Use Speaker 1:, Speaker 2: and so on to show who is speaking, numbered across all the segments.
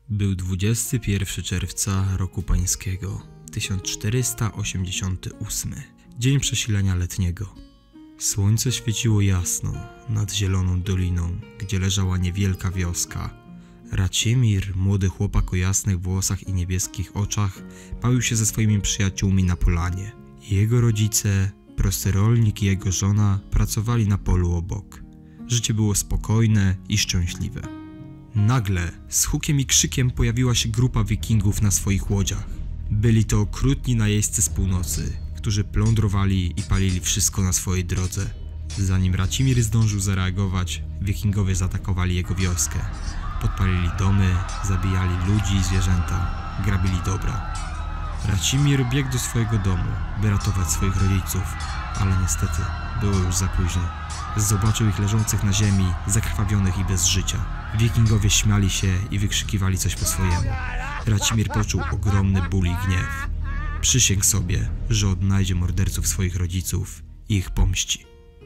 Speaker 1: Był 21 czerwca roku pańskiego 1488, dzień przesilenia letniego. Słońce świeciło jasno nad zieloną doliną, gdzie leżała niewielka wioska. Racimir, młody chłopak o jasnych włosach i niebieskich oczach, bawił się ze swoimi przyjaciółmi na polanie. Jego rodzice, prosty rolnik i jego żona pracowali na polu obok. Życie było spokojne i szczęśliwe. Nagle z hukiem i krzykiem pojawiła się grupa wikingów na swoich łodziach. Byli to okrutni najeźdźcy z północy, którzy plądrowali i palili wszystko na swojej drodze. Zanim Racimir zdążył zareagować, wikingowie zaatakowali jego wioskę. Podpalili domy, zabijali ludzi i zwierzęta, grabili dobra. Racimir biegł do swojego domu, by ratować swoich rodziców, ale niestety było już za późno. Zobaczył ich leżących na ziemi, zakrwawionych i bez życia. Wikingowie śmiali się i wykrzykiwali coś po swojemu. Racimir poczuł ogromny ból i gniew. Przysięgł sobie, że odnajdzie morderców swoich rodziców i ich pomści.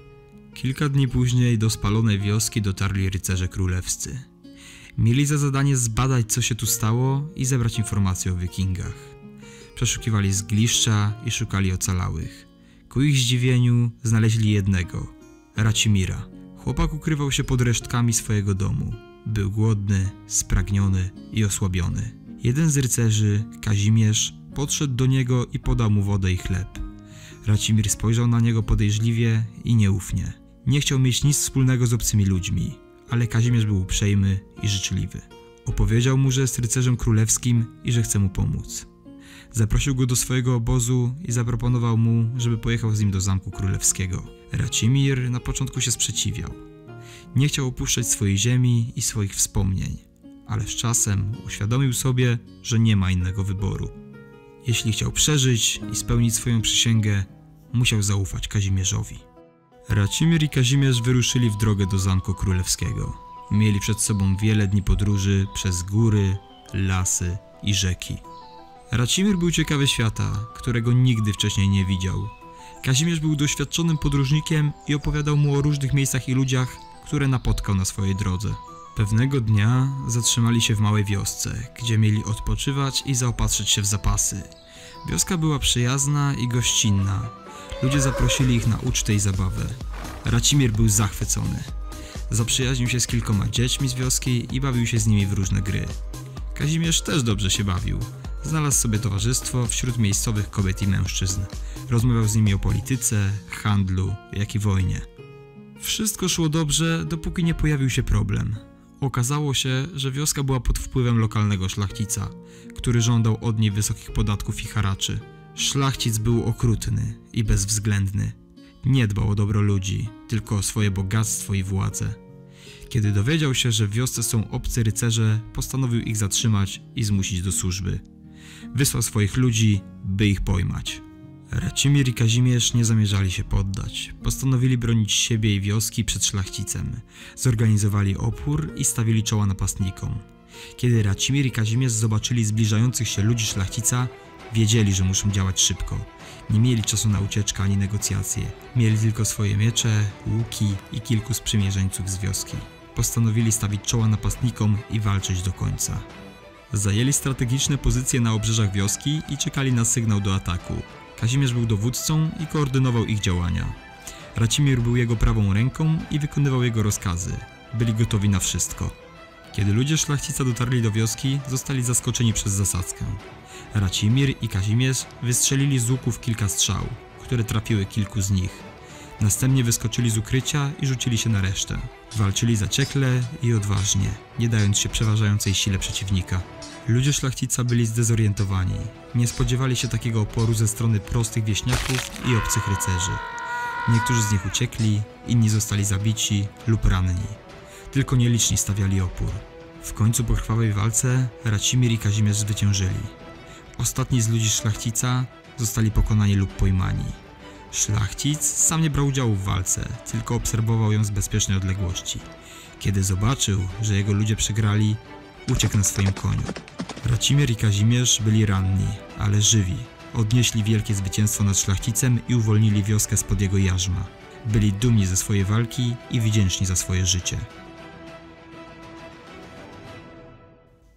Speaker 1: Kilka dni później do spalonej wioski dotarli rycerze królewscy. Mieli za zadanie zbadać, co się tu stało i zebrać informacje o wikingach. Przeszukiwali zgliszcza i szukali ocalałych. Ku ich zdziwieniu znaleźli jednego, Racimira. Chłopak ukrywał się pod resztkami swojego domu. Był głodny, spragniony i osłabiony. Jeden z rycerzy, Kazimierz, podszedł do niego i podał mu wodę i chleb. Racimir spojrzał na niego podejrzliwie i nieufnie. Nie chciał mieć nic wspólnego z obcymi ludźmi, ale Kazimierz był uprzejmy i życzliwy. Opowiedział mu, że jest rycerzem królewskim i że chce mu pomóc. Zaprosił go do swojego obozu i zaproponował mu, żeby pojechał z nim do zamku królewskiego. Racimir na początku się sprzeciwiał. Nie chciał opuszczać swojej ziemi i swoich wspomnień, ale z czasem uświadomił sobie, że nie ma innego wyboru. Jeśli chciał przeżyć i spełnić swoją przysięgę, musiał zaufać Kazimierzowi. Racimir i Kazimierz wyruszyli w drogę do zamku królewskiego. Mieli przed sobą wiele dni podróży przez góry, lasy i rzeki. Racimir był ciekawy świata, którego nigdy wcześniej nie widział. Kazimierz był doświadczonym podróżnikiem i opowiadał mu o różnych miejscach i ludziach, które napotkał na swojej drodze. Pewnego dnia zatrzymali się w małej wiosce, gdzie mieli odpoczywać i zaopatrzyć się w zapasy. Wioska była przyjazna i gościnna. Ludzie zaprosili ich na ucztę i zabawę. Racimir był zachwycony. Zaprzyjaźnił się z kilkoma dziećmi z wioski i bawił się z nimi w różne gry. Kazimierz też dobrze się bawił. Znalazł sobie towarzystwo wśród miejscowych kobiet i mężczyzn. Rozmawiał z nimi o polityce, handlu, jak i wojnie. Wszystko szło dobrze, dopóki nie pojawił się problem. Okazało się, że wioska była pod wpływem lokalnego szlachcica, który żądał od niej wysokich podatków i haraczy. Szlachcic był okrutny i bezwzględny. Nie dbał o dobro ludzi, tylko o swoje bogactwo i władzę. Kiedy dowiedział się, że w wiosce są obcy rycerze, postanowił ich zatrzymać i zmusić do służby. Wysłał swoich ludzi, by ich pojmać. Racimir i Kazimierz nie zamierzali się poddać. Postanowili bronić siebie i wioski przed szlachcicem. Zorganizowali opór i stawili czoła napastnikom. Kiedy Racimir i Kazimierz zobaczyli zbliżających się ludzi szlachcica, wiedzieli, że muszą działać szybko. Nie mieli czasu na ucieczkę ani negocjacje. Mieli tylko swoje miecze, łuki i kilku sprzymierzeńców z wioski. Postanowili stawić czoła napastnikom i walczyć do końca. Zajęli strategiczne pozycje na obrzeżach wioski i czekali na sygnał do ataku. Kazimierz był dowódcą i koordynował ich działania. Racimir był jego prawą ręką i wykonywał jego rozkazy. Byli gotowi na wszystko. Kiedy ludzie szlachcica dotarli do wioski, zostali zaskoczeni przez zasadzkę. Racimir i Kazimierz wystrzelili z łuków kilka strzał, które trafiły kilku z nich. Następnie wyskoczyli z ukrycia i rzucili się na resztę. Walczyli zaciekle i odważnie, nie dając się przeważającej sile przeciwnika. Ludzie szlachcica byli zdezorientowani. Nie spodziewali się takiego oporu ze strony prostych wieśniaków i obcych rycerzy. Niektórzy z nich uciekli, inni zostali zabici lub ranni. Tylko nieliczni stawiali opór. W końcu po krwawej walce Racimir i Kazimierz zwyciężyli. Ostatni z ludzi szlachcica zostali pokonani lub pojmani. Szlachcic sam nie brał udziału w walce, tylko obserwował ją z bezpiecznej odległości. Kiedy zobaczył, że jego ludzie przegrali, uciekł na swoim koniu. Racimir i Kazimierz byli ranni, ale żywi. Odnieśli wielkie zwycięstwo nad szlachcicem i uwolnili wioskę spod jego jarzma. Byli dumni ze swojej walki i wdzięczni za swoje życie.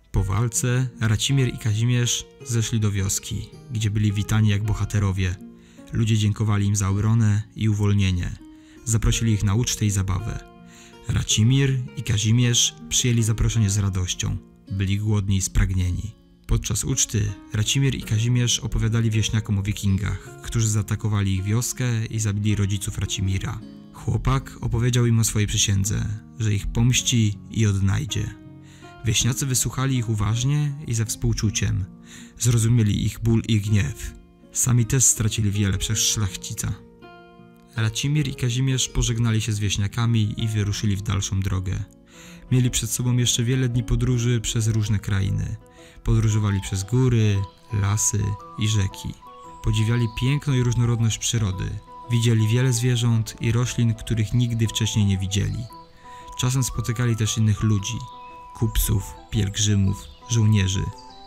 Speaker 1: Po walce Racimir i Kazimierz zeszli do wioski, gdzie byli witani jak bohaterowie. Ludzie dziękowali im za obronę i uwolnienie. Zaprosili ich na ucztę i zabawę. Racimir i Kazimierz przyjęli zaproszenie z radością. Byli głodni i spragnieni. Podczas uczty Racimir i Kazimierz opowiadali wieśniakom o wikingach, którzy zaatakowali ich wioskę i zabili rodziców Racimira. Chłopak opowiedział im o swojej przysiędze, że ich pomści i odnajdzie. Wieśniacy wysłuchali ich uważnie i ze współczuciem. Zrozumieli ich ból i gniew. Sami też stracili wiele przez szlachcica. Racimir i Kazimierz pożegnali się z wieśniakami i wyruszyli w dalszą drogę. Mieli przed sobą jeszcze wiele dni podróży przez różne krainy. Podróżowali przez góry, lasy i rzeki. Podziwiali piękno i różnorodność przyrody. Widzieli wiele zwierząt i roślin, których nigdy wcześniej nie widzieli. Czasem spotykali też innych ludzi, kupców, pielgrzymów, żołnierzy.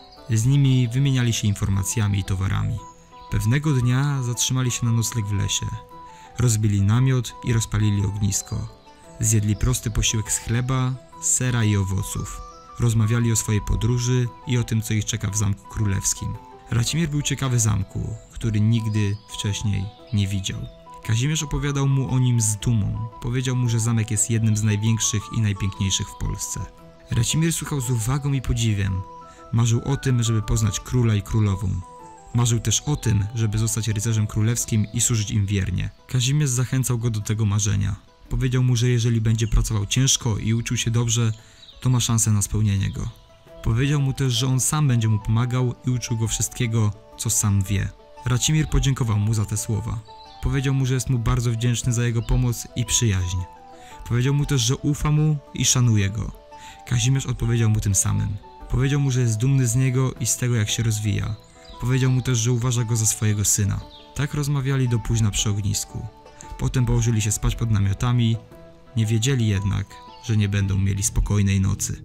Speaker 1: Z nimi wymieniali się informacjami i towarami. Pewnego dnia zatrzymali się na nocleg w lesie. Rozbili namiot i rozpalili ognisko. Zjedli prosty posiłek z chleba, sera i owoców. Rozmawiali o swojej podróży i o tym, co ich czeka w Zamku Królewskim. Racimir był ciekawy zamku, który nigdy wcześniej nie widział. Kazimierz opowiadał mu o nim z dumą. Powiedział mu, że zamek jest jednym z największych i najpiękniejszych w Polsce. Racimir słuchał z uwagą i podziwem. Marzył o tym, żeby poznać króla i królową. Marzył też o tym, żeby zostać rycerzem królewskim i służyć im wiernie. Kazimierz zachęcał go do tego marzenia. Powiedział mu, że jeżeli będzie pracował ciężko i uczył się dobrze, to ma szansę na spełnienie go. Powiedział mu też, że on sam będzie mu pomagał i uczył go wszystkiego, co sam wie. Racimir podziękował mu za te słowa. Powiedział mu, że jest mu bardzo wdzięczny za jego pomoc i przyjaźń. Powiedział mu też, że ufa mu i szanuje go. Kazimierz odpowiedział mu tym samym. Powiedział mu, że jest dumny z niego i z tego, jak się rozwija. Powiedział mu też, że uważa go za swojego syna. Tak rozmawiali do późna przy ognisku. Potem położyli się spać pod namiotami. Nie wiedzieli jednak, że nie będą mieli spokojnej nocy.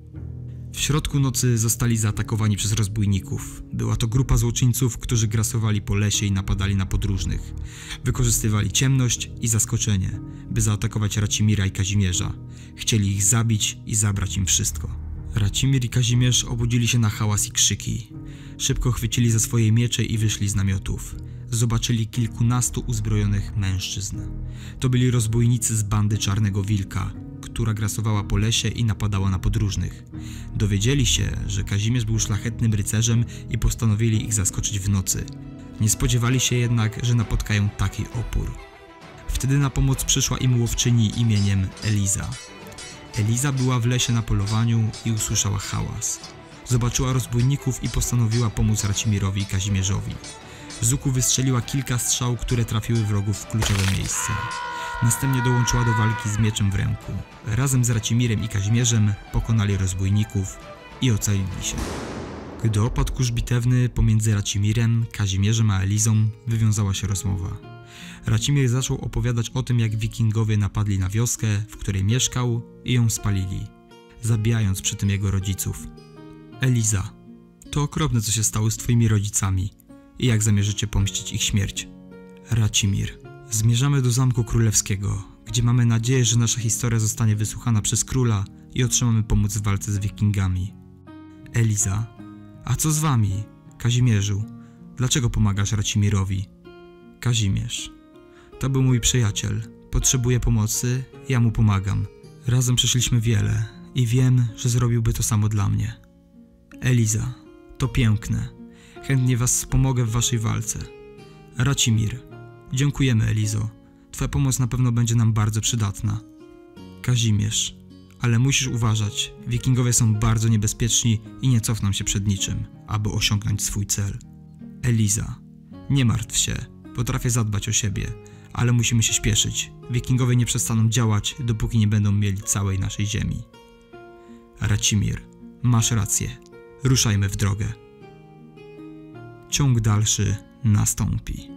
Speaker 1: W środku nocy zostali zaatakowani przez rozbójników. Była to grupa złoczyńców, którzy grasowali po lesie i napadali na podróżnych. Wykorzystywali ciemność i zaskoczenie, by zaatakować Racimira i Kazimierza. Chcieli ich zabić i zabrać im wszystko. Racimir i Kazimierz obudzili się na hałas i krzyki. Szybko chwycili za swoje miecze i wyszli z namiotów. Zobaczyli kilkunastu uzbrojonych mężczyzn. To byli rozbójnicy z bandy Czarnego Wilka, która grasowała po lesie i napadała na podróżnych. Dowiedzieli się, że Kazimierz był szlachetnym rycerzem i postanowili ich zaskoczyć w nocy. Nie spodziewali się jednak, że napotkają taki opór. Wtedy na pomoc przyszła im łowczyni imieniem Eliza. Eliza była w lesie na polowaniu i usłyszała hałas. Zobaczyła rozbójników i postanowiła pomóc Racimirowi i Kazimierzowi. Z łuku wystrzeliła kilka strzał, które trafiły wrogów w kluczowe miejsce. Następnie dołączyła do walki z mieczem w ręku. Razem z Racimirem i Kazimierzem pokonali rozbójników i ocalili się. Gdy opadł kurz bitewny pomiędzy Racimirem, Kazimierzem a Elizą, wywiązała się rozmowa. Racimir zaczął opowiadać o tym, jak wikingowie napadli na wioskę, w której mieszkał, i ją spalili, zabijając przy tym jego rodziców. Eliza, to okropne, co się stało z twoimi rodzicami i jak zamierzycie pomścić ich śmierć. Racimir, zmierzamy do Zamku Królewskiego, gdzie mamy nadzieję, że nasza historia zostanie wysłuchana przez króla i otrzymamy pomoc w walce z wikingami. Eliza, a co z wami, Kazimierzu? Dlaczego pomagasz Racimirowi? Kazimierz, to był mój przyjaciel. Potrzebuje pomocy, ja mu pomagam. Razem przeszliśmy wiele i wiem, że zrobiłby to samo dla mnie. Eliza, to piękne. Chętnie was wspomogę w waszej walce. Racimir, dziękujemy, Elizo. Twoja pomoc na pewno będzie nam bardzo przydatna. Kazimierz, ale musisz uważać. Wikingowie są bardzo niebezpieczni i nie cofną się przed niczym, aby osiągnąć swój cel. Eliza, nie martw się. Potrafię zadbać o siebie, ale musimy się śpieszyć. Wikingowie nie przestaną działać, dopóki nie będą mieli całej naszej ziemi. Racimir, masz rację. Ruszajmy w drogę. Ciąg dalszy nastąpi.